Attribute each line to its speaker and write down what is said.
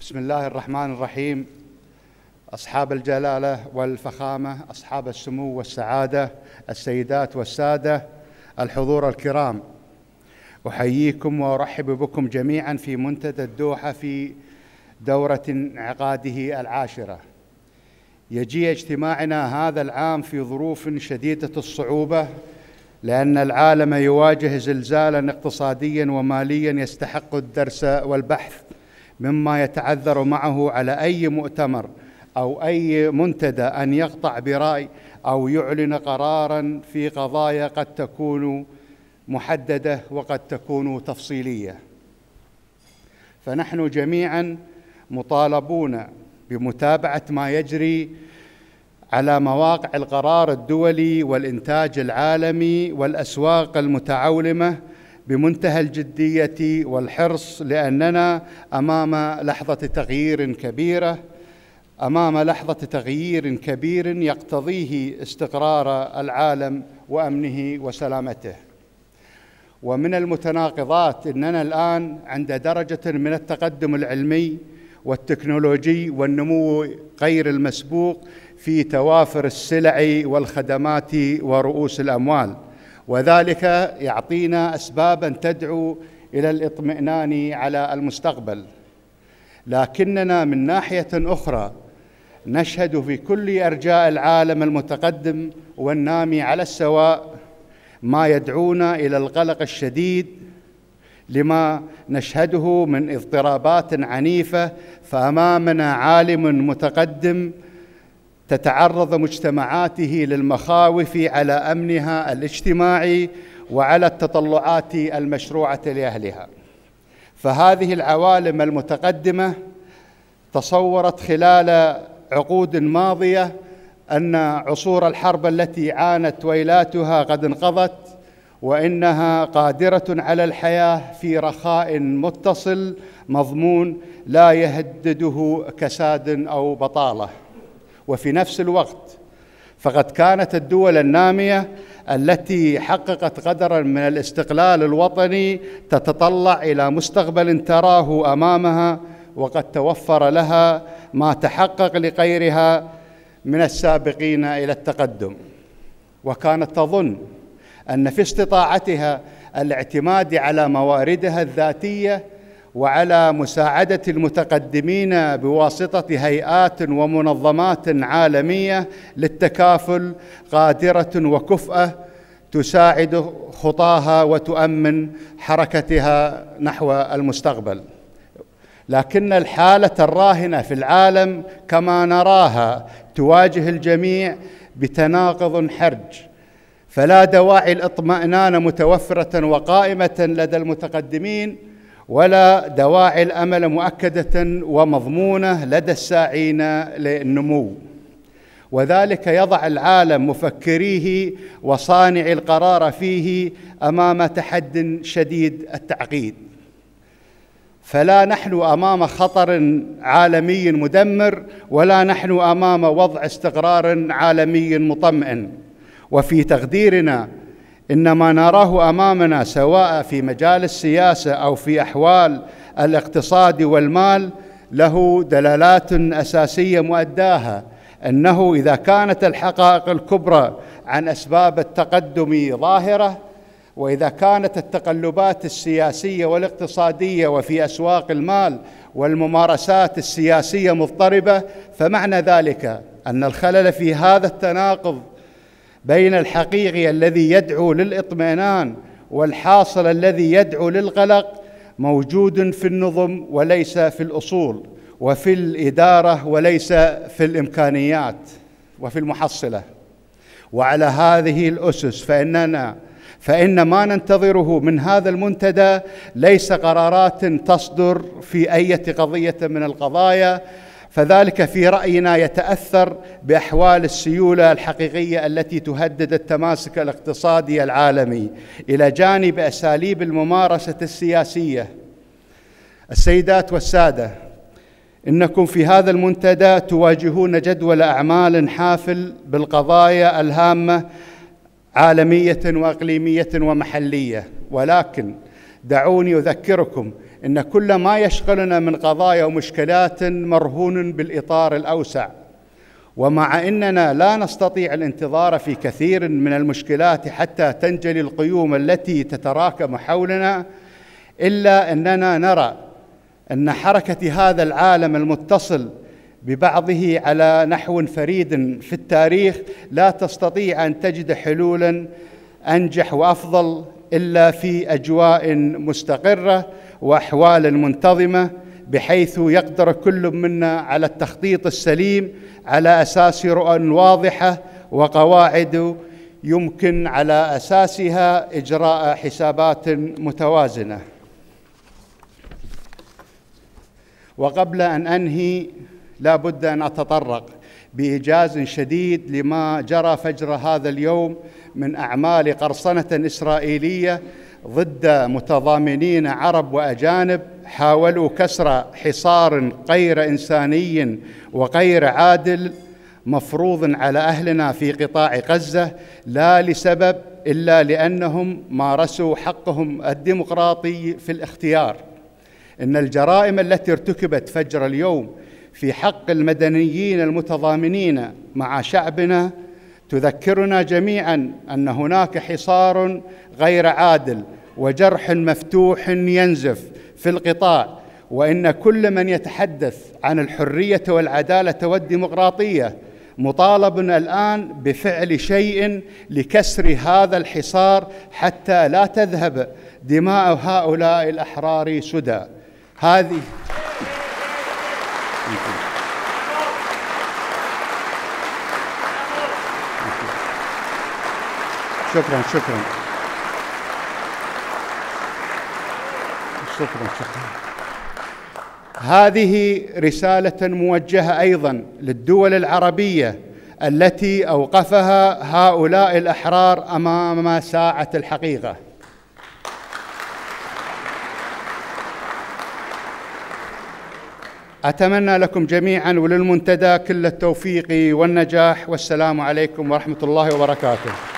Speaker 1: بسم الله الرحمن الرحيم. أصحاب الجلالة والفخامة، أصحاب السمو والسعادة، السيدات والسادة، الحضور الكرام، أحييكم وأرحب بكم جميعا في منتدى الدوحة في دورة انعقاده العاشرة. يجي اجتماعنا هذا العام في ظروف شديدة الصعوبة، لأن العالم يواجه زلزالا اقتصاديا وماليا يستحق الدرس والبحث، مما يتعذر معه على أي مؤتمر أو أي منتدى أن يقطع برأي أو يعلن قراراً في قضايا قد تكون محددة وقد تكون تفصيلية. فنحن جميعاً مطالبون بمتابعة ما يجري على مواقع القرار الدولي والإنتاج العالمي والأسواق المتعولمة بمنتهى الجدية والحرص، لأننا أمام لحظة تغيير كبير يقتضيه استقرار العالم وأمنه وسلامته. ومن المتناقضات أننا الآن عند درجة من التقدم العلمي والتكنولوجي والنمو غير المسبوق في توافر السلع والخدمات ورؤوس الأموال، وذلك يعطينا أسباباً تدعو إلى الاطمئنان على المستقبل. لكننا من ناحية أخرى نشهد في كل أرجاء العالم المتقدم والنامي على السواء ما يدعونا إلى القلق الشديد لما نشهده من اضطرابات عنيفة. فأمامنا عالم متقدم تتعرض مجتمعاته للمخاوف على أمنها الاجتماعي وعلى التطلعات المشروعة لأهلها. فهذه العوالم المتقدمة تصورت خلال عقود ماضية أن عصور الحرب التي عانت ويلاتها قد انقضت، وإنها قادرة على الحياة في رخاء متصل مضمون لا يهدده كساد أو بطالة. وفي نفس الوقت فقد كانت الدول النامية التي حققت قدراً من الاستقلال الوطني تتطلع إلى مستقبل تراه أمامها، وقد توفر لها ما تحقق لغيرها من السابقين إلى التقدم، وكانت تظن أن في استطاعتها الاعتماد على مواردها الذاتية وعلى مساعدة المتقدمين بواسطة هيئات ومنظمات عالمية للتكافل قادرة وكفءة تساعد خطاها وتؤمن حركتها نحو المستقبل. لكن الحالة الراهنة في العالم كما نراها تواجه الجميع بتناقض حرج، فلا دواعي الاطمئنان متوفرة وقائمة لدى المتقدمين، ولا دواعي الأمل مؤكدة ومضمونة لدى الساعين للنمو. وذلك يضع العالم مفكريه وصانع القرار فيه أمام تحد شديد التعقيد. فلا نحن أمام خطر عالمي مدمر، ولا نحن أمام وضع استقرار عالمي مطمئن. وفي تقديرنا إن ما نراه أمامنا سواء في مجال السياسة أو في أحوال الاقتصاد والمال له دلالات أساسية مؤداها، أنه إذا كانت الحقائق الكبرى عن أسباب التقدم ظاهرة، وإذا كانت التقلبات السياسية والاقتصادية وفي أسواق المال والممارسات السياسية مضطربة، فمعنى ذلك أن الخلل في هذا التناقض بين الحقيقي الذي يدعو للإطمئنان والحاصل الذي يدعو للقلق موجود في النظم وليس في الأصول، وفي الإدارة وليس في الإمكانيات وفي المحصلة. وعلى هذه الأسس فإن ما ننتظره من هذا المنتدى ليس قرارات تصدر في أي قضية من القضايا، فذلك في رأينا يتأثر بأحوال السيولة الحقيقية التي تهدد التماسك الاقتصادي العالمي إلى جانب أساليب الممارسة السياسية. السيدات والسادة، إنكم في هذا المنتدى تواجهون جدول أعمال حافل بالقضايا الهامة عالمية وإقليمية ومحلية، ولكن دعوني أذكركم إن كل ما يشغلنا من قضايا ومشكلات مرهون بالإطار الأوسع، ومع أننا لا نستطيع الانتظار في كثير من المشكلات حتى تنجلي القيوم التي تتراكم حولنا، إلا أننا نرى أن حركة هذا العالم المتصل ببعضه على نحو فريد في التاريخ لا تستطيع أن تجد حلولاً أنجح وأفضل إلا في أجواء مستقرة وأحوال منتظمة، بحيث يقدر كل منا على التخطيط السليم على أساس رؤى واضحة وقواعد يمكن على أساسها إجراء حسابات متوازنة. وقبل أن أنهي لا بد أن أتطرق بإيجاز شديد لما جرى فجر هذا اليوم من أعمال قرصنة إسرائيلية ضد متضامنين عرب وأجانب حاولوا كسر حصار غير إنساني وغير عادل مفروض على أهلنا في قطاع غزة، لا لسبب إلا لأنهم مارسوا حقهم الديمقراطي في الاختيار. إن الجرائم التي ارتكبت فجر اليوم في حق المدنيين المتضامنين مع شعبنا تذكرنا جميعاً أن هناك حصار غير عادل وجرح مفتوح ينزف في القطاع، وإن كل من يتحدث عن الحرية والعدالة والديمقراطية مطالب الآن بفعل شيء لكسر هذا الحصار حتى لا تذهب دماء هؤلاء الأحرار سدى. هذه شكرا. هذه رسالة موجهة أيضا للدول العربية التي أوقفها هؤلاء الأحرار أمام ساعة الحقيقة. أتمنى لكم جميعا وللمنتدى كل التوفيق والنجاح، والسلام عليكم ورحمة الله وبركاته.